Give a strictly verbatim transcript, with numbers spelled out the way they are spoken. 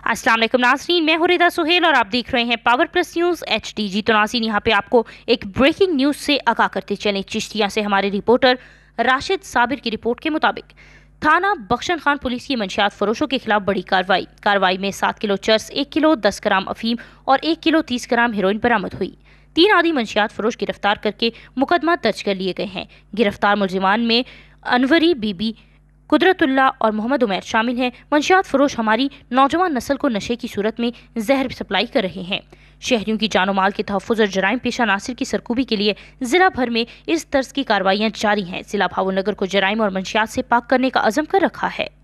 अस्सलाम वालेकुम नाज़रीन, मैं हूं रिदा सुहेल और आप देख रहे हैं power plus news H D. जी तो नाज़रीन, यहाँ पे आपको एक ब्रेकिंग न्यूज़ से आगाह करते चलें। चिश्तिया से हमारे रिपोर्टर राशिद साबिर की रिपोर्ट के मुताबिक थाना बख्शन खान पुलिस की मंशियात फरोशों के खिलाफ बड़ी कार्रवाई कार्रवाई में सात किलो चर्स, एक किलो दस ग्राम अफीम और एक किलो तीस ग्राम हेरोइन बरामद हुई। तीन आदि मंशियात फरोश गिरफ्तार करके मुकदमा दर्ज कर लिए गए हैं। गिरफ्तार मुलजिमान में अनवरी बीबी, कुदरतुल्लाह और मोहम्मद उमैर शामिल हैं। मंशियात फरोश हमारी नौजवान नस्ल को नशे की सूरत में जहर सप्लाई कर रहे हैं। शहरियों की जानो माल के तहफ़्फ़ुज़ और जराइम पेशा नासिर की सरकूबी के लिए जिला भर में इस तर्ज की कार्रवाइयाँ जारी हैं। जिला भावनगर को जराइम और मंशियात से पाक करने का अज़म कर रखा है।